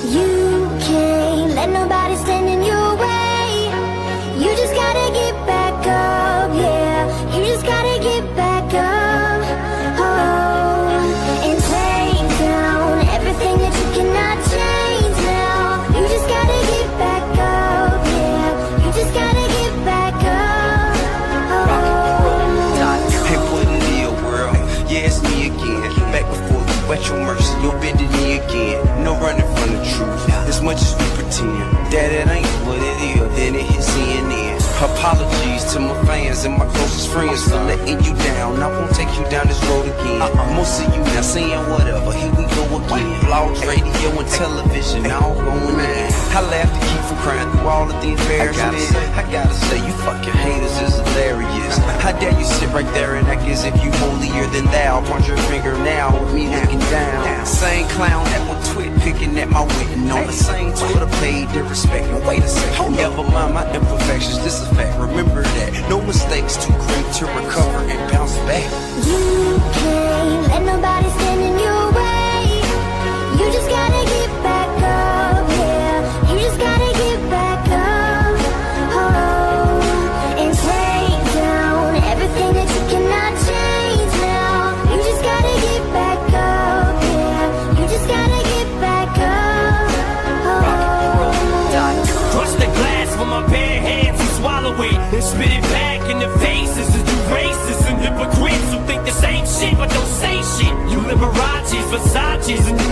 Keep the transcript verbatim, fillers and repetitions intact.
You can't let nobody stand in your way. You just gotta get back up, yeah. You just gotta get back up, oh, and take down everything that you cannot change now. You just gotta get back up, yeah. You just gotta get back up, oh. Hey, put in the world, yeah, it's me again. Back before you wet your mercy, you'll bend the knee again. No running from the truth, as much as we pretend that it ain't what it is, then it hits C N N. Apologies to my fans and my closest friends for letting you down. I won't take you down this road again. Most of you now saying whatever, here we go again. Blogs, radio, and television, all going in. I laugh to keep from crying through all of the embarrassment. I gotta say, you fucking haters is hilarious. How dare you sit right there and act as if you holier than thou? Point your finger now with me looking down. Same clown that will twit picking at my wit, and on the same Twitter page, disrespect. And wait a second, never mind my imperfections, this is fact. Remember that no mistakes too great to recover and bounce back. You can't let nobody stand in your way. You just gotta get back up, yeah. You just gotta get back up, oh, and take down everything that you cannot change now. You just gotta get back up, yeah. You just gotta get back up, oh. Crush the glass with my bare hands and swallow it and spit it back in the faces of you racists and hypocrites who think the same shit but don't say shit. You Liberace's, Versace's, and